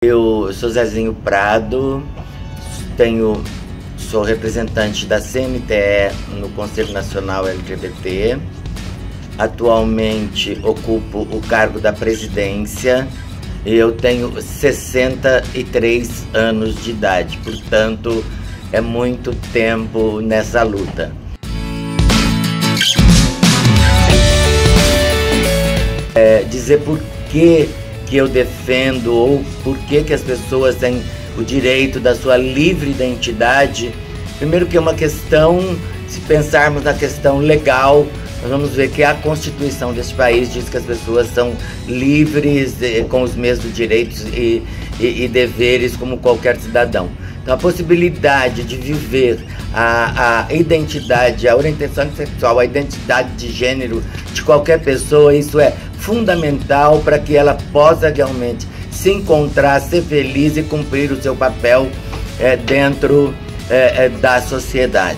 Eu sou Zezinho Prado, sou representante da CNTE no Conselho Nacional LGBT. Atualmente ocupo o cargo da presidência e eu tenho 63 anos de idade, portanto é muito tempo nessa luta. Dizer por que eu defendo ou por que as pessoas têm o direito da sua livre identidade. Primeiro que é uma questão, se pensarmos na questão legal, nós vamos ver que a Constituição deste país diz que as pessoas são livres, com os mesmos direitos e deveres como qualquer cidadão. Então a possibilidade de viver a identidade, a orientação sexual, a identidade de gênero de qualquer pessoa, isso é fundamental para que ela possa realmente se encontrar, ser feliz e cumprir o seu papel dentro da sociedade.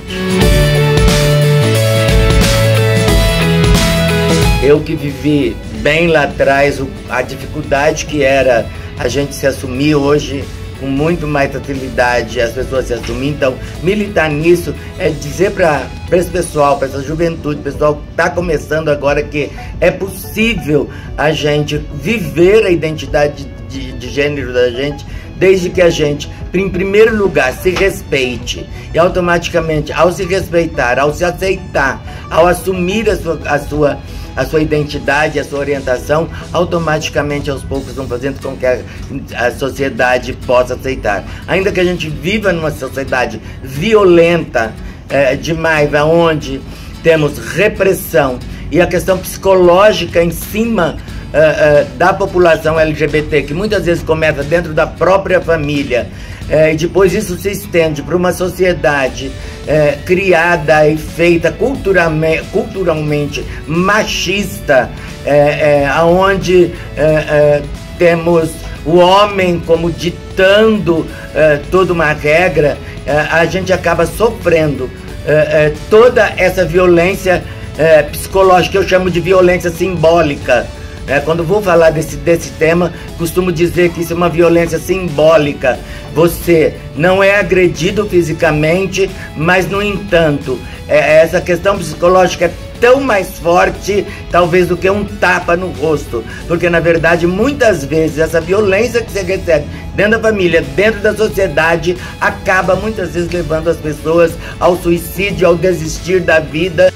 Eu que vivi bem lá atrás a dificuldade que era a gente se assumir, hoje com muito mais facilidade as pessoas se assumir. Então militar nisso é dizer para esse pessoal, para essa juventude, pessoal que está começando agora, que é possível a gente viver a identidade de gênero da gente, desde que a gente, em primeiro lugar, se respeite. E automaticamente, ao se respeitar, ao se aceitar, ao assumir a sua identidade, a sua orientação, automaticamente aos poucos vão fazendo com que a sociedade possa aceitar. Ainda que a gente viva numa sociedade violenta demais, onde temos repressão e a questão psicológica em cima da população LGBT, que muitas vezes começa dentro da própria família, e depois isso se estende para uma sociedade criada e feita culturalmente machista, onde temos o homem como ditando toda uma regra, a gente acaba sofrendo toda essa violência psicológica, que eu chamo de violência simbólica. Quando vou falar desse tema, costumo dizer que isso é uma violência simbólica. Você não é agredido fisicamente, mas, no entanto, essa questão psicológica é tão mais forte, talvez, do que um tapa no rosto. Porque, na verdade, muitas vezes, essa violência que você recebe dentro da família, dentro da sociedade, acaba, muitas vezes, levando as pessoas ao suicídio, ao desistir da vida.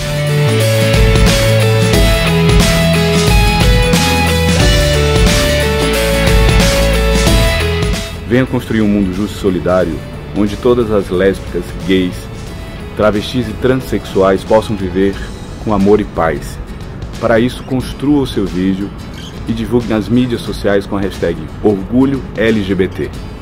Venha construir um mundo justo e solidário, onde todas as lésbicas, gays, travestis e transexuais possam viver com amor e paz. Para isso, construa o seu vídeo e divulgue nas mídias sociais com a hashtag #OrgulhoLGBT.